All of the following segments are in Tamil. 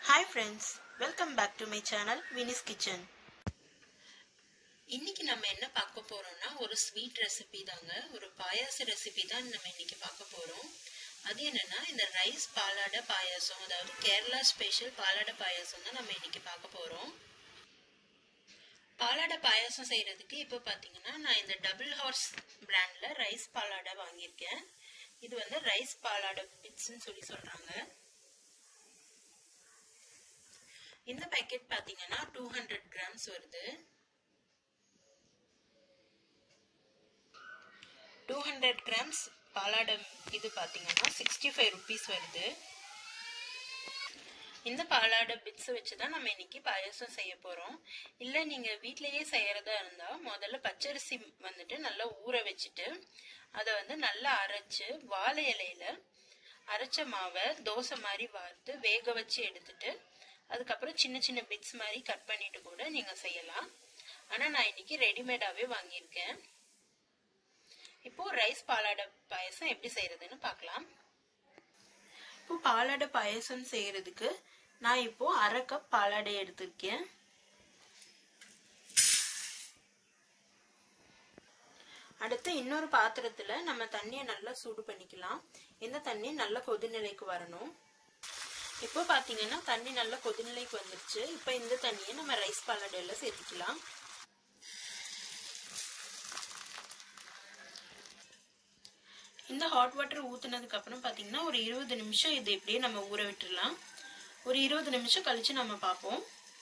Hi friends, welcome back to my channel Winnie's Kitchen. இன்னைக்கு நம்ம என்ன பார்க்க போறோம்னா ஒரு ஸ்வீட் ரெசிபி தாங்க. ஒரு பாயாச ரெசிபி தான் நம்ம இன்னைக்கு பார்க்க போறோம். அது என்னன்னா இந்த ரைஸ் பாலாடை பாயாசம், அதாவது கேரளா ஸ்பெஷல் பாலாடை பாயாசம் தான் நம்ம இன்னைக்கு பார்க்க போறோம். பாலாடை பாயாசம் செய்யறதுக்கு இப்போ பாத்தீங்கன்னா நான் இந்த டபுள் ஹார்ஸ் பிராண்ட்ல ரைஸ் பாலாடை வாங்கியிருக்கேன். இது வந்து ரைஸ் பாலாடை பிட்ஸ்ன்னு சொல்றாங்க. இந்த பேக்கெட் பாத்தீங்கன்னா 200 கிராம்ஸ் வருது. 200 கிராம்ஸ் பாலாடை இது பாத்தீங்கன்னா 65 rupees வருது. இந்த பாலாடை பிட்ஸ் வச்சுதான் நம்ம இன்னைக்கு பாயாசம் செய்ய போறோம். இல்ல நீங்க வீட்லயே செய்யறதா இருந்தா முதல்ல பச்சரிசி வந்துட்டு நல்லா ஊற வச்சுட்டு அதை வந்து நல்லா அரைச்சு வாழை இலையில அரைச்ச மாவை தோசை மாதிரி வார்த்து வேக வச்சு எடுத்துட்டு அதுக்கப்புறம் சின்ன சின்ன பிட்ஸ் மாதிரி கட் பண்ணிட்டு கூட நீங்க செய்யலாம். ஆனா நான் இன்னைக்கு ரெடிமேடாவே வாங்கியிருக்கேன். இப்போ ரைஸ் பாலாடை பாயசம் எப்படி செய்யறதுன்னு பார்க்கலாம். இப்போ பாலாடை பாயசம் செய்யறதுக்கு நான் இப்போ 1/2 கப் பாலாடை எடுத்திருக்கேன். அடுத்து இன்னொரு பாத்திரத்துல நம்ம தண்ணியை நல்லா சூடு பண்ணிக்கலாம். இந்த தண்ணி நல்லா கொதிநிலைக்கு வரணும். இப்போ பாத்தீங்கன்னா தண்ணி நல்லா கொதிநிலைக்கு வந்துருச்சு. இப்போ இந்த தண்ணியை நம்ம ரைஸ் பாலாடையில சேர்த்துக்கலாம். இந்த ஹாட் வாட்டர் ஊத்துனதுக்கு அப்புறம் பாத்தீங்கன்னா ஒரு 20 நிமிஷம் இது இப்படியே நம்ம ஊற விட்டுறலாம். ஒரு 20 நிமிஷம் கழிச்சு நம்ம பார்ப்போம்.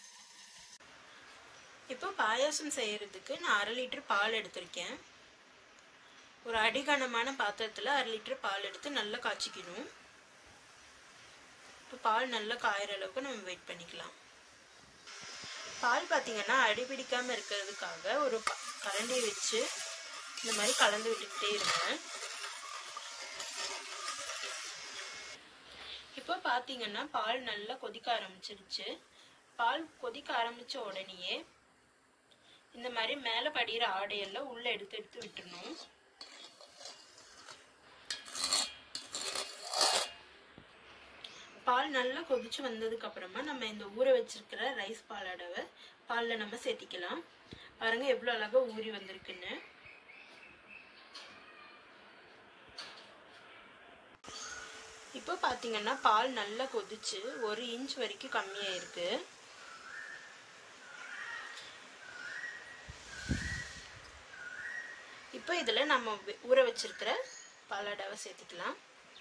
இப்போ பாயாசம் செய்யறதுக்கு நான் 1/2 லிட்டர் பால் எடுத்திருக்கேன். ஒரு அடிகனமான பாத்திரத்துல 1/2 லிட்டர் பால் எடுத்து நல்லா காய்ச்சிக்கணும். இப்போ பால் நல்லா காயிற அளவுக்கு நம்ம வெயிட் பண்ணிக்கலாம். பால் பாத்தீங்கன்னா அடிபிடிக்காம இருக்கிறதுக்காக ஒரு கரண்டி வச்சு இந்த மாதிரி கலந்து விட்டுக்கிட்டே இருங்க. இப்போ பாத்தீங்கன்னா பால் நல்லா கொதிக்க ஆரம்பிச்சிருச்சு. பால் கொதிக்க ஆரம்பிச்ச உடனேயே இந்த மாதிரி மேல படிகிற ஆடையெல்லாம் உள்ள எடுத்து விட்டுறணும். பால் நல்லா கொதிச்சு வந்ததுக்கு அப்புறமா நம்ம இந்த ஊற வச்சிருக்கிற ரைஸ் பாலாடவை பால்ல நம்ம சேர்த்திக்கலாம். பாருங்க எவ்வளவு அழகா ஊறி வந்திருக்குன்னு. இப்போ பாத்தீங்கன்னா பால் நல்லா கொதிச்சு 1 இன்ச் வரைக்கும் கம்மியா இருக்கு. இப்போ இதுல நம்ம ஊற வச்சிருக்கிற பாலாடவை சேர்த்துக்கலாம்.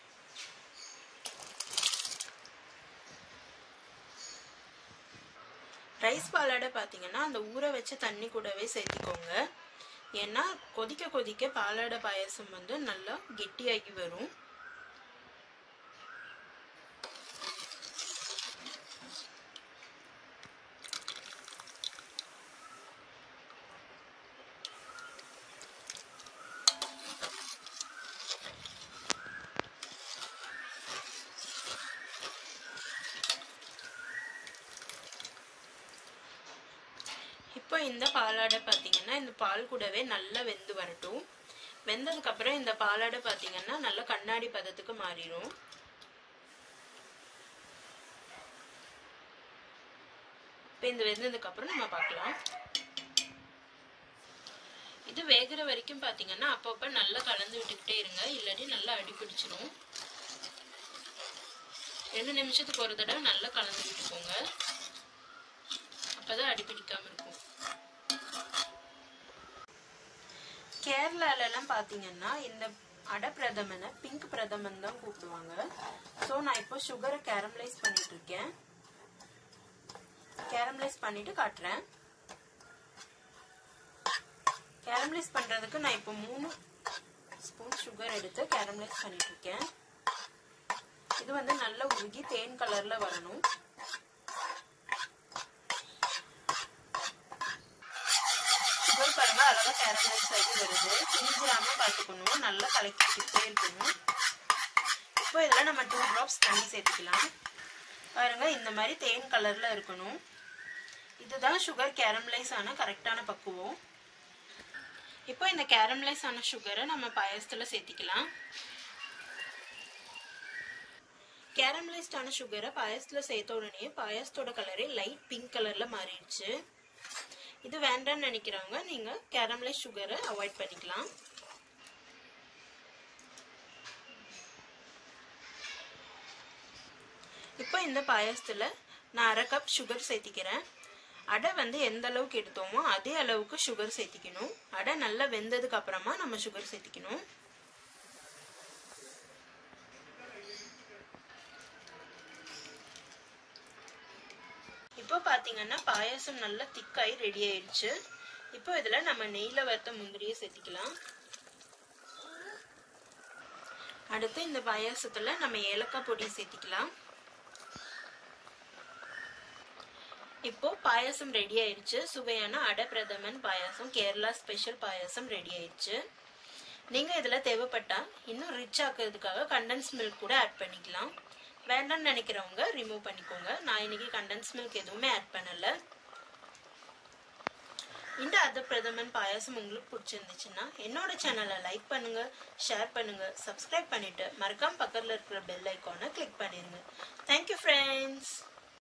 ரைஸ் பாலாடை பாத்தீங்கன்னா அந்த ஊற வச்ச தண்ணி கூடவே சேர்த்திக்கோங்க. ஏன்னா கொதிக்க கொதிக்க பாலாடை பாயசம் வந்து நல்லா கெட்டியாகி வரும். இப்போ இந்த பாலாடை பாத்தீங்கன்னா இந்த பால் கூடவே நல்லா வெந்து வரட்டும். வெந்ததுக்கு அப்புறம் இந்த பாலாடை பாத்தீங்கன்னா நல்லா கண்ணாடி பதத்துக்கு மாறிடும். இப்போ இந்த வெந்ததுக்கு அப்புறம் நம்ம பார்க்கலாம். இது வேகிற வரைக்கும் பாத்தீங்கன்னா அப்பப்ப நல்லா கலந்து விட்டுக்கிட்டே இருங்க, இல்லாட்டி நல்லா அடிபிடிச்சிடும். 2 நிமிஷத்துக்கு ஒரு தடவை நல்லா கலந்து விட்டுக்கோங்க, அப்பதான் அடிபிடிக்காம இருக்கும். கேரளால எல்லாம் பாத்தீங்கன்னா இந்த அடை பிரதமனை பிங்க் பிரதமன் தான் கூப்பிடுவாங்க. சோ நான் இப்போ சுகரை கேரமலைஸ் பண்ணிட்டு இருக்கேன். கேரமலைஸ் பண்ணிட்டு காட்டுறேன். கேரமலைஸ் பண்றதுக்கு நான் இப்போ 3 ஸ்பூன் சுகர் எடுத்து கேரமலைஸ் பண்ணிட்டு இருக்கேன். இது வந்து நல்லா உருகி தேன் கலர்ல வரணும். அழகா கேரமலைஸ் ஆகி வருது. சிஞ்சிராம பார்த்துக்கணும், நல்லா கலக்கிட்டே இருக்கணும். இப்போ இதுல நம்ம 2 drops தண்ணி சேர்த்துக்கலாம். பாருங்க இந்த மாதிரி தேன் கலர்ல இருக்கணும். இதுதான் சுகர் கேரமலைஸ் ஆன கரெக்டான பக்குவம். இப்போ இந்த கேரமலைஸ் ஆன சுகரை நம்ம பாயசத்துல சேர்த்திக்கலாம். கேரமலைஸ்டான சுகரை பாயசத்தில் சேர்த்த உடனே பாயசத்தோட கலரே லைட் பிங்க் கலரில் மாறிடுச்சு. இது வேண்டாம்னு நினைக்கிறவங்க நீங்கள் கேரமலைஸ் சுகரை அவாய்ட் பண்ணிக்கலாம். இப்போ இந்த பாயசத்தில் நான் 1/2 கப் சுகர் சேர்த்திக்கிறேன். அடை வந்து எந்த அளவுக்கு எடுத்தோமோ அதே அளவுக்கு சுகர் சேர்த்திக்கணும். அடை நல்லா வெந்ததுக்கு அப்புறமா நம்ம சுகர் சேர்த்திக்கணும். இப்போ பார்த்தீங்கன்னா பாயாசம் நல்லா திக்காய் ரெடி ஆயிடுச்சு. இப்போ இதில் நம்ம நெய்யில் வறுத்த முந்திரியை சேர்த்திக்கலாம். அடுத்து இந்த பாயாசத்தில் நம்ம ஏலக்காய் பொடி சேர்த்திக்கலாம். இப்போ பாயாசம் ரெடி ஆயிடுச்சு. சுவையான அடை பிரதமன் பாயாசம், கேரளா ஸ்பெஷல் பாயாசம் ரெடி ஆயிடுச்சு. நீங்கள் இதில் தேவைப்பட்டா இன்னும் ரிச் ஆக்கிறதுக்காக கண்டென்ஸ் மில்க் கூட ஆட் பண்ணிக்கலாம். வேண்டாம்னு நினைக்கிறவங்க ரிமூவ் பண்ணிக்கோங்க. நான் இன்னைக்கு கண்டென்ஸ் மில்க் எதுவுமே ஆட் பண்ணலை. இந்த அடை பிரதமன் பாயாசம் உங்களுக்கு பிடிச்சிருந்துச்சுன்னா என்னோட சேனலை லைக் பண்ணுங்க, ஷேர் பண்ணுங்க, சப்ஸ்கிரைப் பண்ணிட்டு மறக்காம பக்கத்தில் இருக்கிற பெல் ஐக்கானை கிளிக் பண்ணிருங்க. Thank you friends.